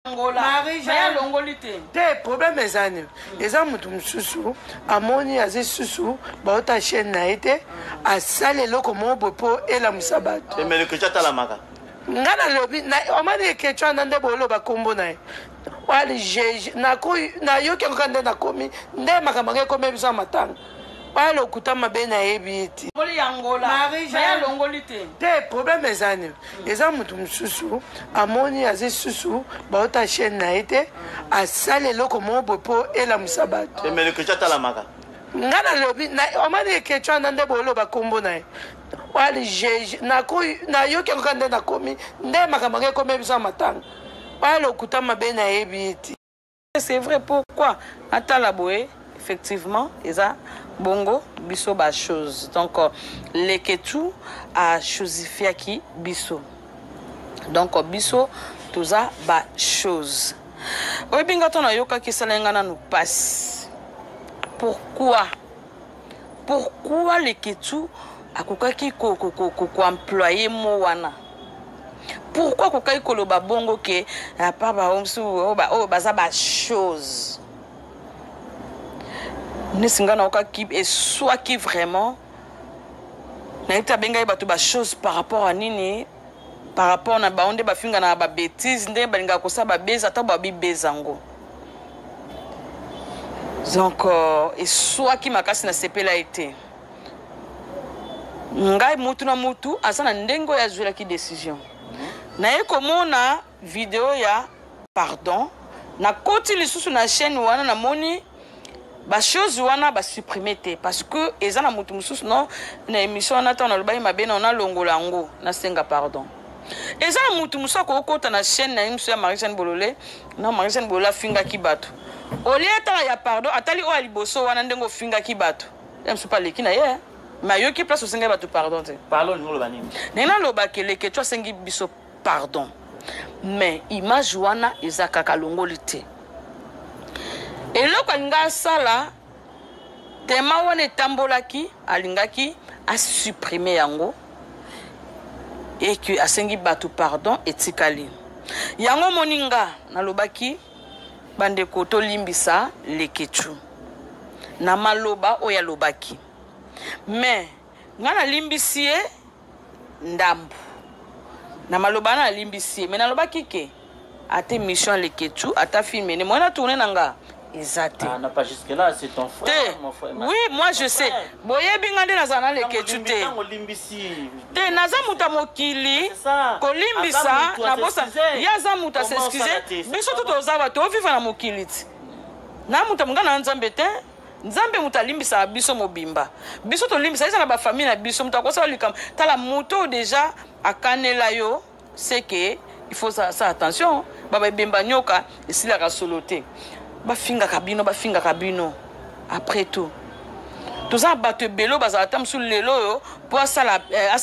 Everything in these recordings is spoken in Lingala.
Marie-Jeanne te problème ezani eza mutu mususu amoni aze susu baota chaîne na ete asale loko mobo po ela musabato mais le kecha tala maka ngana lobi na omani kecha nande bolo bakombo na wali je na ko na yoke ngande na komi nde makamanga komi bisa matanga wali okutama be na ebiti Marie-Jeanne te problème ezani eza mutu mususu amoni aze susu baota chaîne na ete asale loko mobo po ela musabato mais le kecha tala maka ngana lobi na omani kecha nande bolo bakombo na wali je na ko na yoke ngande na komi nde makamanga komi bisa matanga wali okutama be na ebiti. C'est vrai, pourquoi Atala Boé, effectivement, eza bongo biso ba chose. Donc les ketu a chosifié qui biso. Donc biso toza ba chose. Oye binga tona yoka ki salenga na nous passe. Pourquoi les ketu a kokaki ko employer mo wana? Pourquoi kokai koloba bongo ke a pa ba omsu o baza ba chose? Nesingana okaki et soit qui vraiment na ita benga ba to ba chose par rapport à nini, par rapport na ba onde ba finga na ba bêtise nde ba linga ko sa ba beza ta ba bi bezango. Donc et soit qui makasi na sepela été ngai mutu na mutu asana ndengo ya zwela ki décision. Na ekomona vidéo ya pardon na koti lisusu na chaîne wana na moni ba chose wana ba supprimer te parce que ezana mutu mususu non na émission na tona lobai mabena na longola ngo na senga pardon ezana mutu mususu ko kota na chaîne na émission ya Marie-Jeanne Bololé na Marie-Jeanne Bololé finga ki bato olieta ya pardon atali o aliboso wana ndengo finga ki bato emsu pas lekina ye ma yoki place osenga bato pardon te parlons nous ba nini nena loba ke leke tu sengi biso pardon mais image wana ezaka kalongoli te eloko nga sala tema wana etambolaki alingaki a supprimer yango et que asengi bato pardon etikali yango moninga nalobaki bandeko to limbisa leketu na maloba oya lobaki mais ngana limbisie ndambu na maloba na limbisi mais na lobaki ke ate mission leketu ata filmé ne moi na tourner nanga exact ah n'a pas jusque là c'est ton frère mon frère oui moi je sais boye bingande na zana leketu te te naza muta mokili ko limbisa na bosa yaza muta s'excuser biso tout ozaba to vivre na mokili na muta mungana nzambe te nzambe muta limbisa biso mobimba biso to limbisa eza na ba famille na biso muta ko sa likam tala moto déjà akanela yo c'est que il faut ça attention baba bemba nyoka esila ka soloté ba finga kabino après tout tous ça battre belo baza tam sous lelo yo pour asala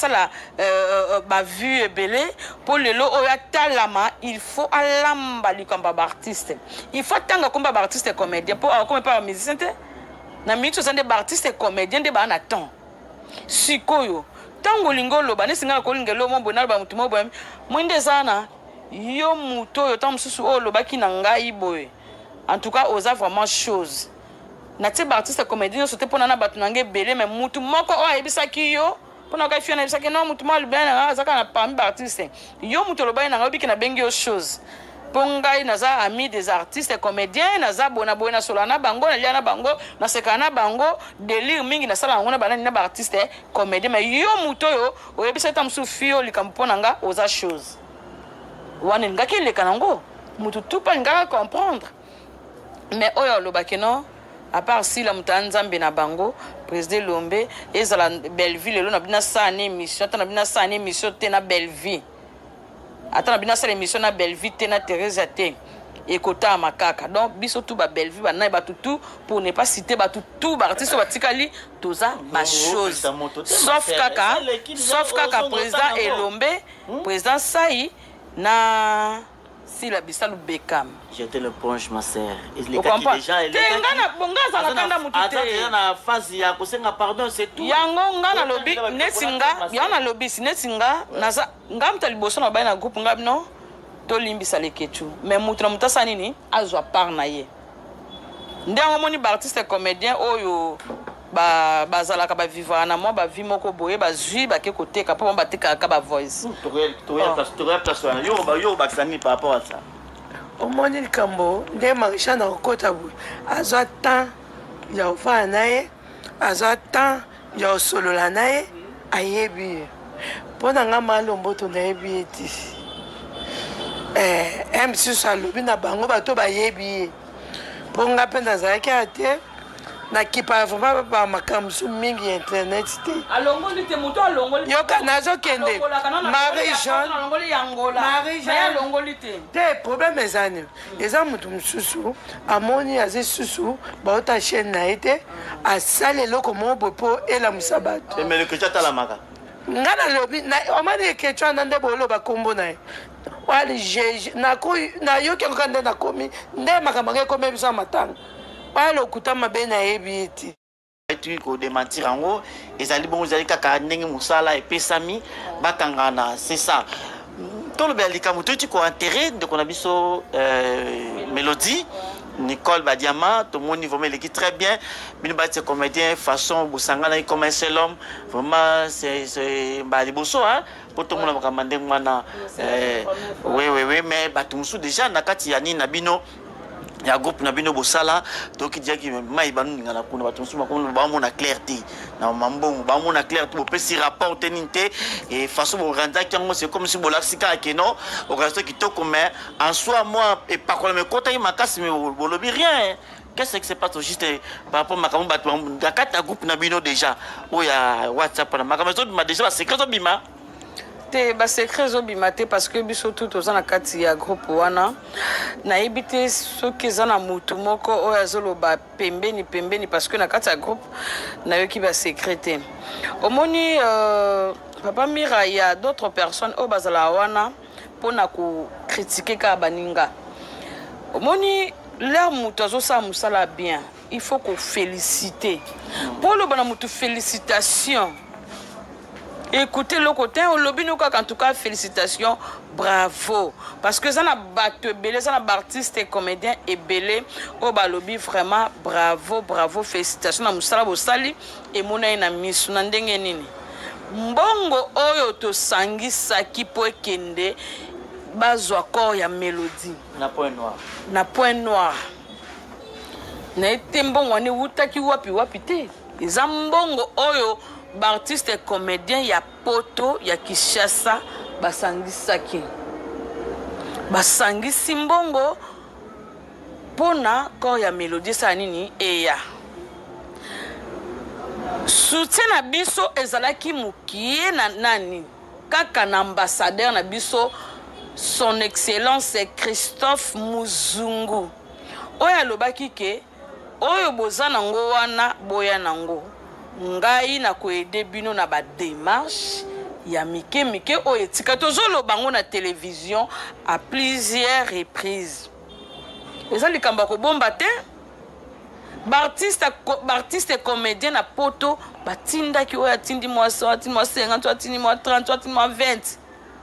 ba vue belé pour lelo oya talama il faut alamba likamba ba artiste il faut tanga komba ba artiste comédien pour comme pas musicien te na minute ça des artistes comédien de ba na temps sikoyo tango lingolo ba nesinga ko lingelo mo bonal ba mutu mo bo mwinde sana yo muto yo tam susu o lobaki na ngai boye en tout cas osa vraiment chose na te ba artiste comédien so te pona na batu nange belé mais mutu moko o ayebisaki yo pona ka fiona ebisaki non mutu mo libana na azaka na parmi ba artiste yo mutu lobai na ngobiki na bengi yo chose pongai naza ami des artistes comédiens naza bona bona solana bango na liana bango na sekana bango délire mingi na sala ngona banani na ba artiste comédien mais yo muto yo oyebisa tamsu fio likampona nga oza chose wana ngaki lekanango mutu tupa ngaka comprendre mais oyo lobaki non à part si la mutanzambe na bango président Lombe ezala Belleville lo na bina sa ne émission ta na bina sa ne émission te na Belleville attends bina sa émission na Belleville te na Teresa te ekota makaka donc biso tout ba Belleville ba na ba tout pour ne pas citer ba tout ba artiste ba tikali toza ma chose sauf kaka président Elombe président Sai na si la bisalu Beckham j'étais le ponche ma sœur il est déjà elle ngana bonga za kanda mutite attends na phase ya kosenga pardon c'est tout yango ngana lobi netinga yana lobi netinga naza ngamta liboso na ba na groupe ngab non tolimbisa leketu mais mutu na mutu asala nini azwa part na ye ndenge omoni baartiste comédien oyo bazalaka bavivaka na mwa bavi moko boye bazwi bake koteka mpo batekaka bavoice omoni likambo nde marisha na kokota boye azwa temps ya kofana na ye azwa temps ya kosolola na ye ayebi ye mpo na nga malomboto nayebi ye ti msusu alobi na bango bato bayebi ye mpo nga mpe nazalaki a te nakipa vraimen bamakambo mosusu mingi ya internet te yoka nazokende Marie-Jeanne te problème ezani eza moto mosusu amoni aza susu baota chaîne na ye te asala eloko moko boye mpo elamusa bato nga nalobi omani eketio wana nde boloba kombo na ye nayoki yango nde nakomi nde makambo ango ekomi biso ya matanga wala lokuta mabe nayebi ye te kodementir yango ezali bongo ezali kaka ndenge mosala epesami bakangana c'est ça tolobela likambo toyuti kointere ndeko na biso Mélodie Nicole Badiama, tout le monde vraiment l'équipe très bien. Bino Bati comédien façon Bosangana comme un seul homme. Vraiment c'est bah les bosso hein. Pour tout le monde commandé mana oui mais bah tout musu déjà nakati yani na bino ya groupe na bino bosala donc il dit que mai banu ngana kuna bato musu makomo ba mona clarté na mambongo ba mona clarté bo pesi rapport teninte et façon bo randa kango c'est comme si bolaxika keno au reste qui to comme en soi moi et pas quoi me kota makasi me bolobi rien. Qu'est-ce qui se passe juste par rapport à makambo bato ngakata groupe na bino déjà oya WhatsApp na makambo ma déjà secret bima ba secret zobima te parce que biso tout ozana kati ya groupe wana na ebité soki ezana mutu moko oyo azoloba pembeni parce que na kati ya groupe na yoki ba secret omoni papa Mira il y a d'autres personnes au bazala wana pona ko critiquer ka baninga omoni leur mutu azosa musala bien il faut qu'on féliciter pour le bana mutu félicitations. Écoutez le côté, on lobby nous en tout cas félicitations, bravo. Parce que ça n'a pas belé, ça n'a artiste et comédien et belé, au lobby vraiment bravo, félicitations à Moussala Bossali et Mouna na misu nandenge nini. Mbongo oyo to sangi saki po kende bazo akor ya Mélodie. Na point noir. Na point noir. Na ete mbongo ni wutaki wapi te. Eza mbongo oyo artiste et comédien ya poto ya Kishasa basangisaki basangisi mbongo pona ko ya Mélodie sa nini eya soutien na biso ezalaki mukie na nani kaka na ambassadeur na biso son excellence Christophe Muzungu oyo alobaki ke oyo boza nango wana boya nango ngai na koede bino na ba démarche ya mike oyo etika tozolo bango na télévision à plusieurs reprises eza likambo ko bomba te artiste comédien na poto batinda ki oyo atindi moi 50 atindi moi 30 atindi moi 20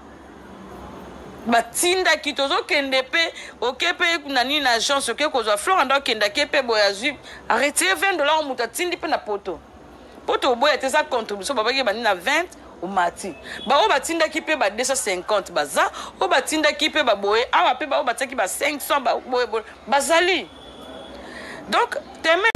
batinda ki tozo kende pe okepe nani na agence oke kozwa fleur ndo kenda kepe boyazu arrêter $20 muta tindi pe na poto poto boya te sa contribution babaki bani na 20 au mati ba o batinda ki pe ba 250 baza o batinda ki pe ba boye awa pe ba o bataki ba 500 ba boye bazali donc teme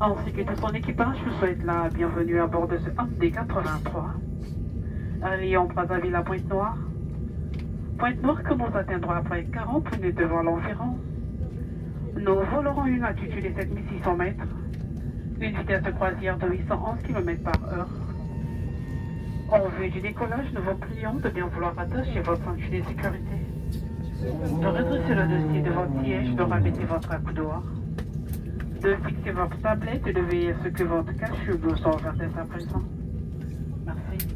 ainsi que tout son équipage vous souhaite la bienvenue à bord de ce MD 83. Reliant Brazzaville à Pointe-Noire. Pointe-Noire que nous atteindrons après 40 minutes de vol environ. Nous volerons une altitude de 7600 mètres, une vitesse de croisière de 811 km par heure. En vue du décollage, nous vous prions de bien vouloir attacher votre ceinture de sécurité, de redresser le dossier de votre siège, de rabaisser votre accoudoir, de fixer votre tablette et de veiller à ce que votre cache-bleu soit ouvert dès à présent. Merci.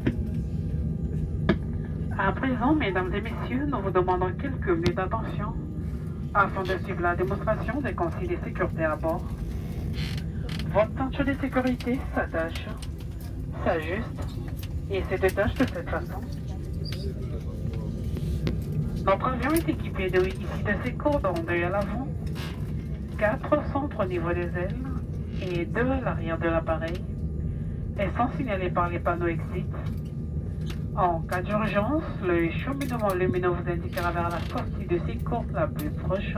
À présent, mesdames et messieurs, nous vous demandons quelques minutes d'attention afin de suivre la démonstration des consignes de sécurité à bord. Votre ceinture de sécurité s'attache, s'ajuste et se détache de cette façon. Notre avion est équipé de 8 de ces cordons, 2 à l'avant, 4 centres au niveau des ailes et 2 à l'arrière de l'appareil, et sont signalés par les panneaux exit. En cas d'urgence, le cheminement lumineux vous indiquera vers la sortie de ces cordes la plus proche.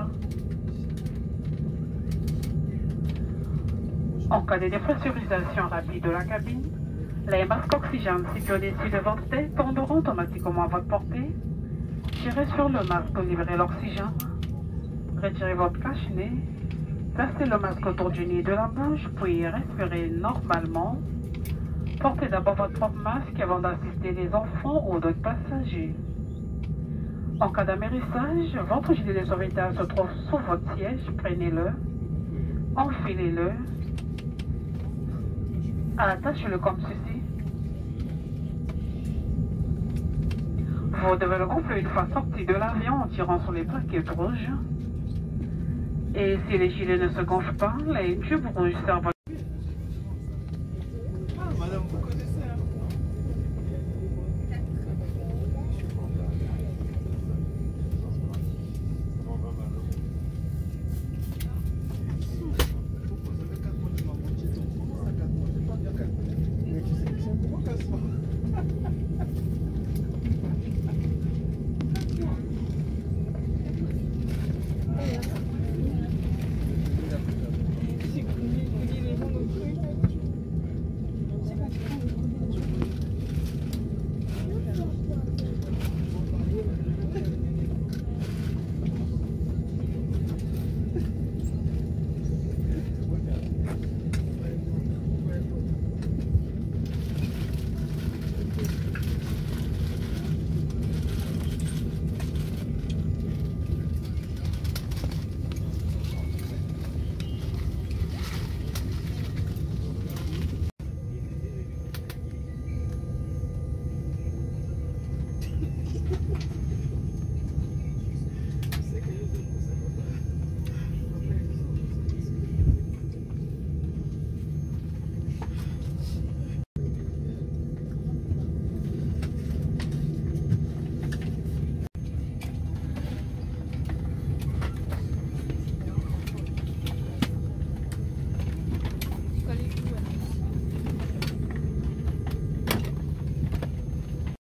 En cas de dépressurisation rapide de la cabine, les masques oxygène situés au-dessus de votre tête tomberont automatiquement à votre portée. Tirez sur le masque pour libérer l'oxygène. Retirez votre cache-nez. Placez le masque autour du nez et de la bouche, puis respirez normalement. Portez d'abord votre propre masque avant d'assister les enfants ou d'autres passagers. En cas d'amérissage, votre gilet de sauvetage se trouve sous votre siège. Prenez-le, enfilez-le, attachez-le comme ceci. Vous devez le gonfler une fois sorti de l'avion en tirant sur les plaquettes rouges. Et si les gilets ne se gonflent pas, les tubes rouges servent. Madame, vous connaissez, hein?